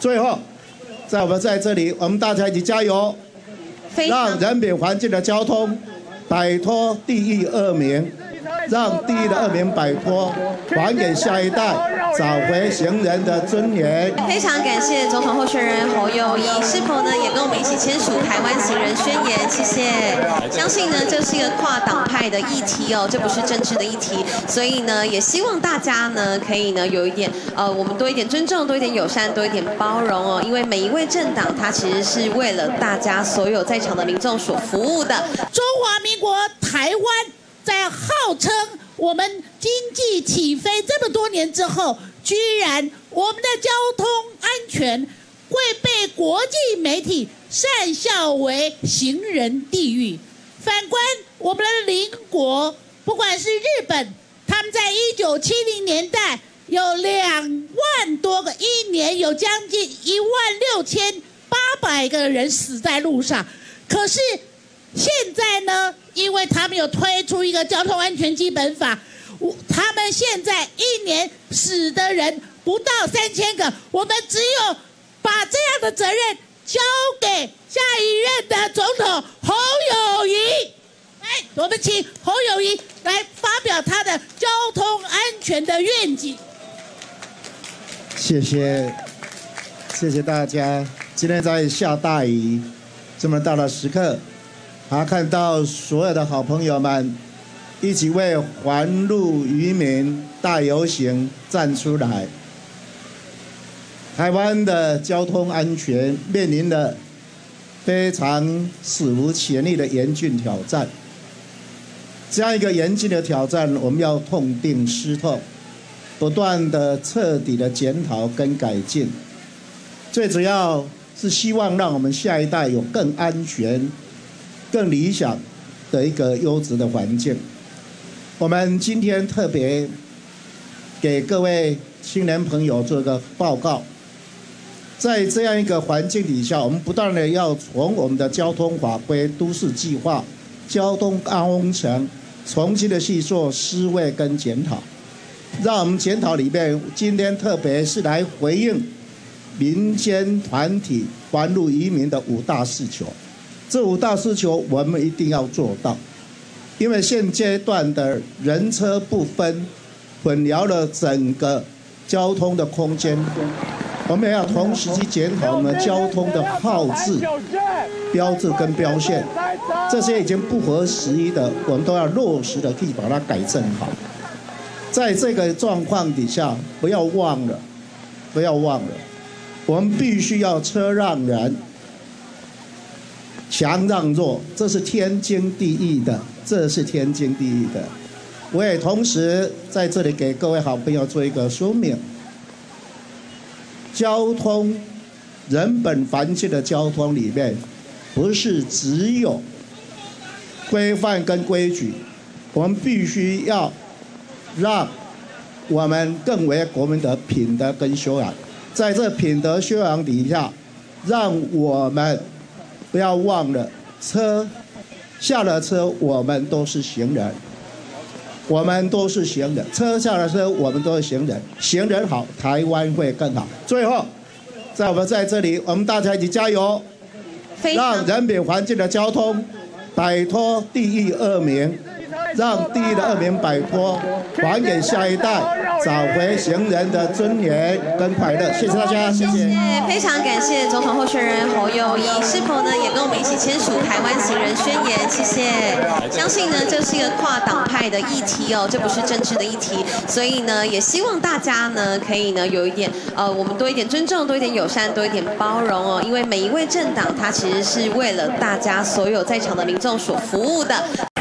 最后，我们在这里，我们大家一起加油，让人民环境的交通摆脱地狱恶名，让地狱的恶名摆脱，还给下一代，找回行人的尊严。 非常感谢总统候选人侯友宜，是否呢也跟我们一起签署台湾行人宣言？谢谢。相信呢这是一个跨党派的议题哦，这不是政治的议题，所以呢也希望大家呢可以呢有一点我们多一点尊重，多一点友善，多一点包容哦，因为每一位政党它其实是为了大家所有在场的民众所服务的。 中华民国台湾在号称我们经济起飞这么多年之后，居然我们的交通安全会被国际媒体讪笑为行人地狱。反观我们的邻国，不管是日本，他们在1970年代有2万多个，一年有将近16800个人死在路上。可是现在呢，因为他们有推出一个交通安全基本法，他们现在一年死的人不到3000个，我们只有把这样的责任交给下一任的总统侯友宜。来，我们请侯友宜来发表他的交通安全的愿景。 谢谢大家。今天在下大雨这么大的时刻，看到所有的好朋友们一起为环路渔民大游行站出来。台湾的交通安全面临了非常史无前例的严峻挑战。这样一个严峻的挑战，我们要痛定思痛，不断的彻底的检讨跟改进。最主要是希望让我们下一代有更安全、更理想的一个优质的环境。我们今天特别给各位青年朋友做个报告，在这样一个环境底下，我们不断的要从我们的交通法规、都市计划、交通安全重新的去做思维跟检讨。让我们检讨里面，今天特别是来回应民间团体环路渔民的5大诉求。这5大诉求我们一定要做到，因为现阶段的人车不分，混淆了整个交通的空间。我们也要同时去检讨我们交通的号志、标志跟标线，这些已经不合时宜的，我们都要落实的去把它改正好。在这个状况底下，不要忘了，我们必须要车让人，强让弱，这是天经地义的，我也同时在这里给各位好朋友做一个说明：交通人本环境的交通里面，不是只有规范跟规矩，我们必须要让我们更为国民的品德跟修养。在这品德修养底下，让我们不要忘了，下了车我们都是行人，车下了车我们都是行人，行人好，台湾会更好。最后，我们在这里，我们大家一起加油，让人民环境的交通摆脱地狱恶名，让地狱的恶名摆脱，还给下一代，找回行人的尊严跟快乐。谢谢大家，谢谢。 非常感谢总统候选人侯友宜，是否呢也跟我们一起签署台湾行人宣言？谢谢。相信呢这是一个跨党派的议题哦，这不是政治的议题，所以呢也希望大家呢可以呢有一点我们多一点尊重，多一点友善，多一点包容哦，因为每一位政党它其实是为了大家所有在场的民众所服务的。